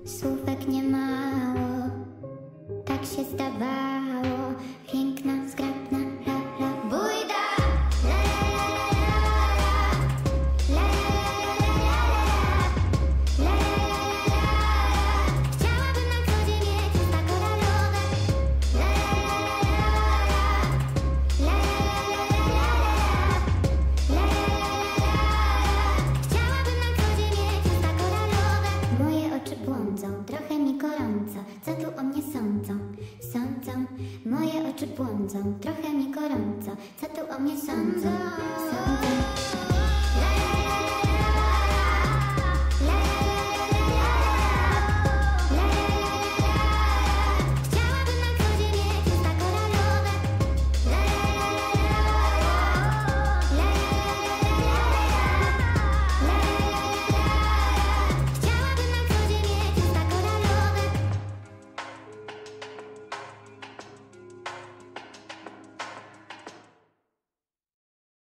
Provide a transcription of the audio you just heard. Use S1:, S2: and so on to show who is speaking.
S1: Słówek nie mało, tak się zdawało. Piękna, zgrabna, la la bujda. La la la la la la la la la la. Chciałabym na co dzień mieć usta koralowe. La la la la la la la la. Chciałabym na co dzień mieć usta koralowe. Moje oczy błądzą, trochę mi gorąco. Co tu o mnie sądzą? Sądzą. Moje oczy błądzą, trochę mi gorąco. Co tu o mnie sądzą?